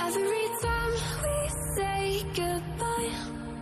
every time we say goodbye,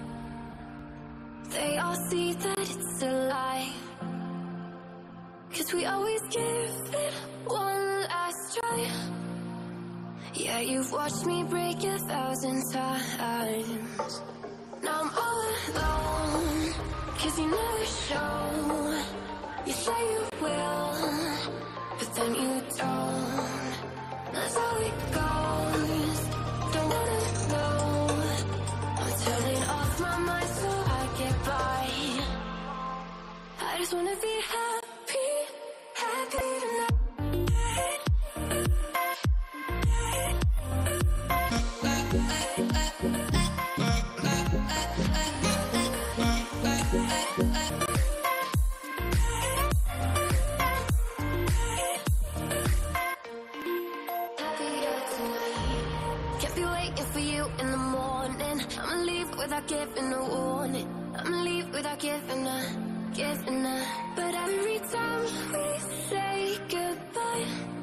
they all see that it's a lie. 'Cause we always give it one last try. Yeah, you've watched me break 1,000 times. Now I'm all alone, 'cause you never show. You say you will, but then you don't. That's how it goes. Don't wanna know. I'm turning off my mind so I get by. I just wanna be happy, happy tonight. In the morning, I'ma leave without giving a warning. I'ma leave without giving a. But every time we say goodbye,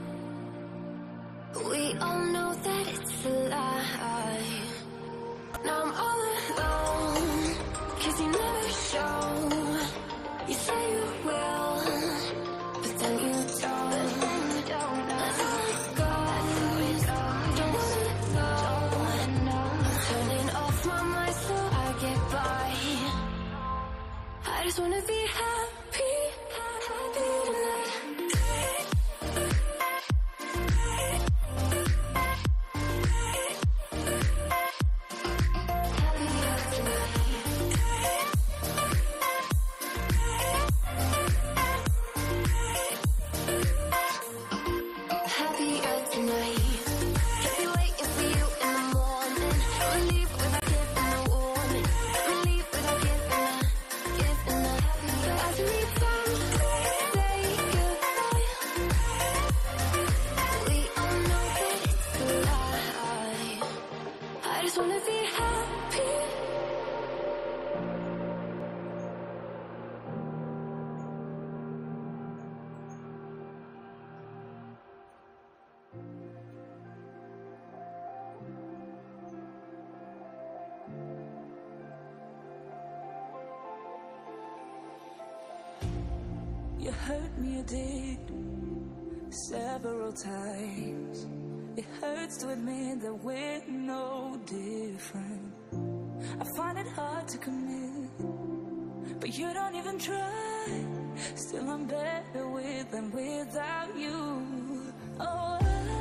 we all know that it's a lie. Now I'm all alone, 'cause you never show. You say you will, but then you don't. That's how it goes. Don't wanna know. Turning off my mind so I get by. I just wanna be happy, happy tonight. Happier tonight. You hurt me, you did, several times. It hurts to admit that we're no different. I find it hard to commit, but you don't even try. Still I'm better with than without you. Oh,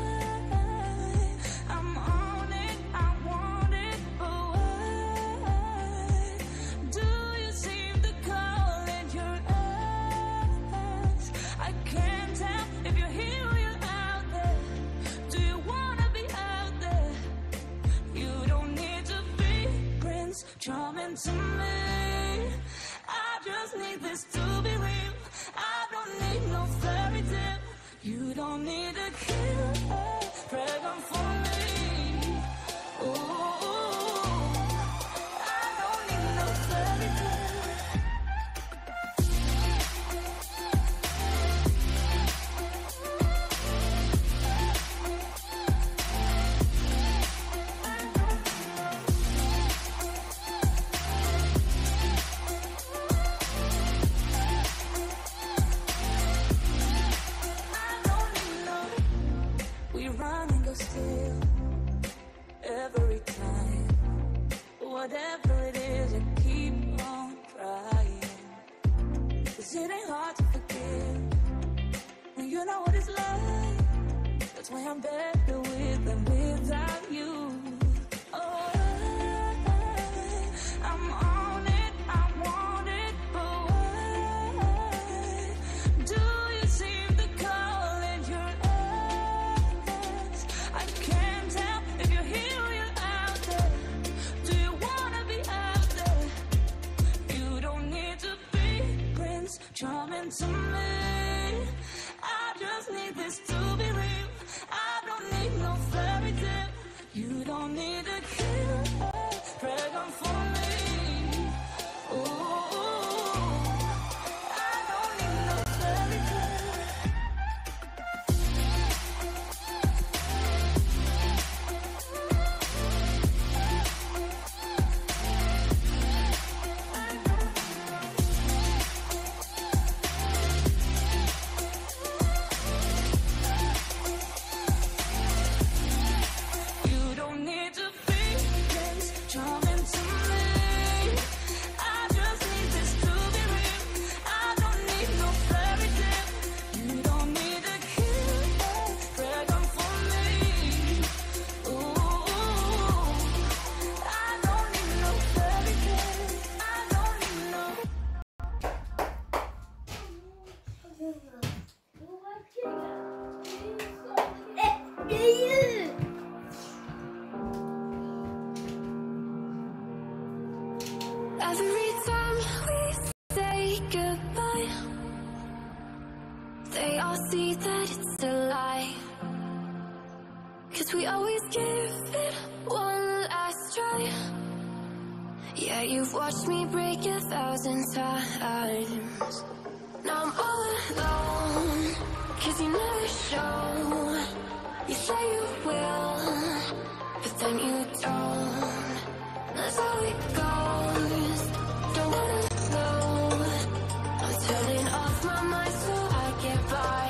I'm on it, I want it, but why do you seem to call it your eyes? I can't tell if you're here or you're out there. Do you wanna be out there? You don't need to be Prince Charming to me. I just need this to be real. I don't need no fairy tale. You don't need a killer pregnant for me. Ooh, I don't need no fairy tale. Still, every time, whatever it is, I keep on trying. 'Cause it ain't hard to forgive when you know what it's like. That's why I'm better with than without you. Oh, I'm on it, I want it, but why do you seem to call it your eyes? I can't tell if you're here or you're out there. Do you wanna be out there? You don't need to be Prince Charming to me. I just need this to be real. I don't Every time we say goodbye, they all see that it's a lie. 'Cause we always give it one last try. Yeah, you've watched me break 1,000 times. Now I'm all alone, 'cause you never show. You say you will, but then you don't. That's how it goes. Don't wanna know. I'm turning off my mind so I get by.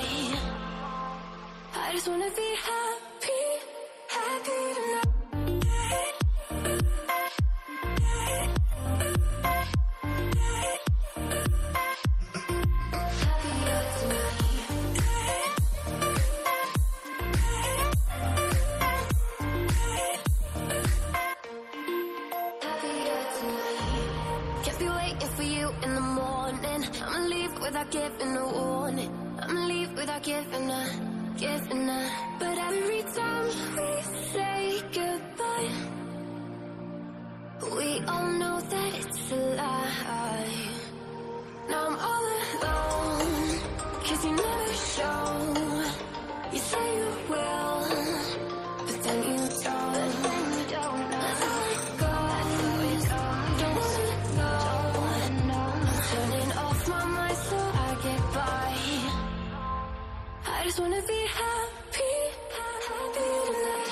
I just wanna be happy, happy tonight. Without giving a warning, I'ma leave without giving a. But every time we say goodbye, we all know that it's a lie. Now I'm all alone, 'cause you never show. You say you will, but then you don't. That's how it goes. Don't wanna know. I'm turning off my mind so I get by. I just wanna be happy, happy tonight.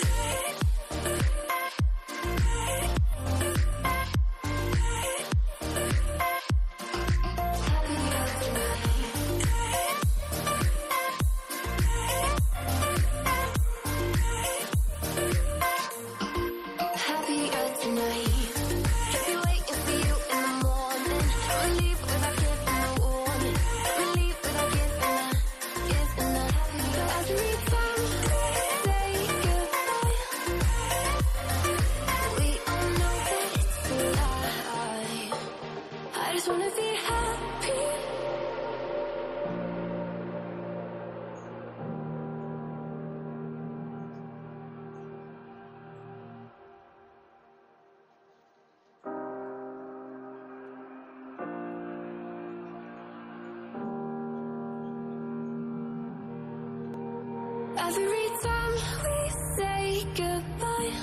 Happier tonight. Kept you waiting for you in the morning. I'ma leave without giving a warning. I'ma leave without giving a. But every time we say goodbye, we all know that it's a lie. I just wanna be happy. Every time we say goodbye,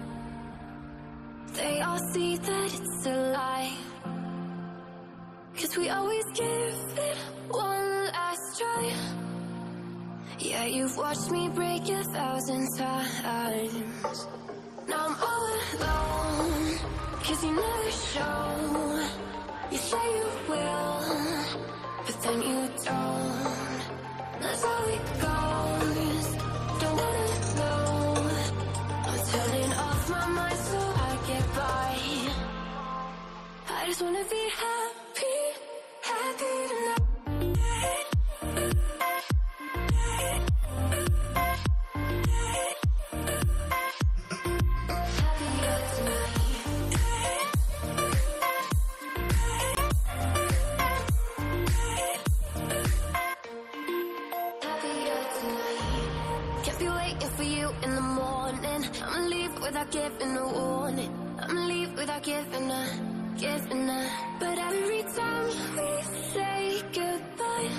they all see that it's a lie. 'Cause we always give it one last try. Yeah, you've watched me break 1,000 times. Now I'm all alone, 'cause you never show. You say you will, but then you don't. That's how it goes. Don't wanna know. I'm turning off my mind so I get by. I just wanna be happy, happy tonight. Happier tonight. Happier tonight. Kept you waiting for you in the morning. I'ma leave without giving a warning. I'ma leave without giving a. But every time we say goodbye,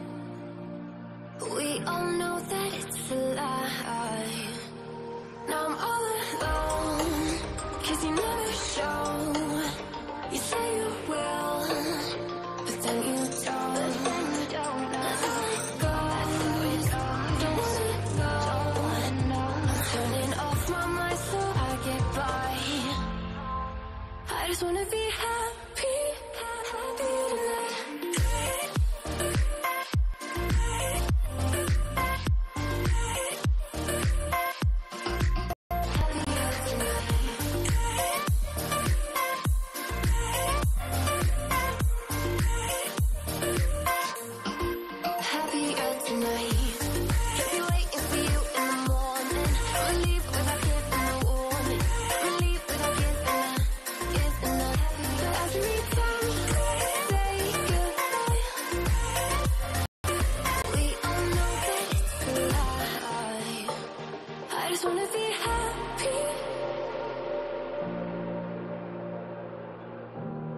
we all know that it's a lie. Now I'm all alone, 'cause you never show. You say you will, but then you don't. That's how it goes. Don't wanna know. I'm turning off my mind so I get by. I just wanna be happy, happy tonight. Happier tonight. Happier tonight. Kept you waiting for you in the morning. I'ma leave without giving a warning. I'ma leave without giving a. But every time we say goodbye, we all know that it's a lie. I just wanna be happy.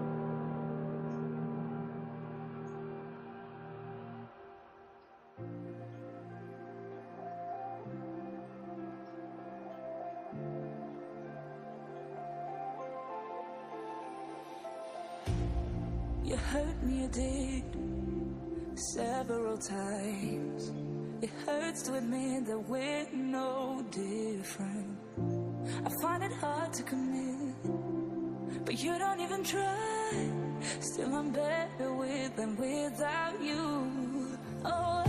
You hurt me, you did, several times. It hurts to admit that we're no different. I find it hard to commit, but you don't even try. Still I'm better with than without you. Oh,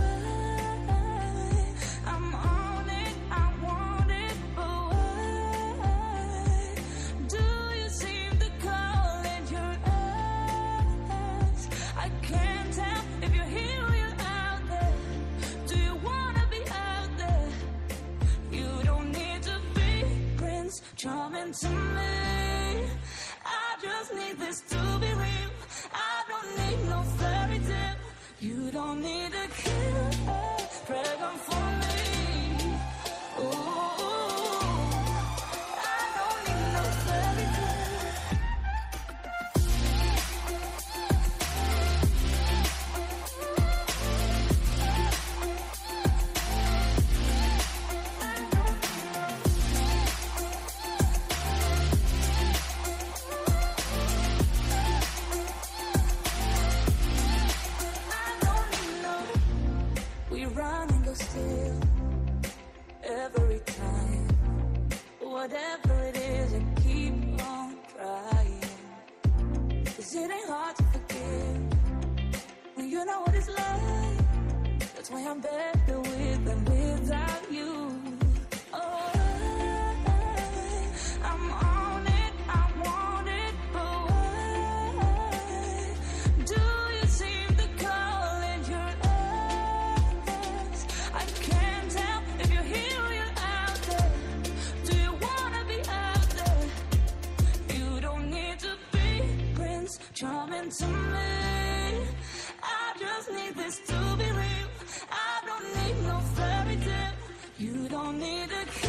I'm on it, I want it, but why do you seem to call it your eyes? I can't tell if you're here or you're out there. Do you wanna be out there? You don't need to be Prince Charming to me. I just need this to be real. I don't need no fairy tale. You don't need a killer pregnant for me. Ooh, I don't need no fairy tale. Still, every time, whatever it is, I keep on trying. 'Cause it ain't hard to forgive when you know what it's like. That's why I'm better with than without you. Oh, I'm on it, I want it, but why do you seem to call it your eyes? I can't tell if you're here or you're out there. Do you wanna be out there? You don't need to be Prince Charming to me. I just need this to be real. I don't need no fairy tale. You don't need a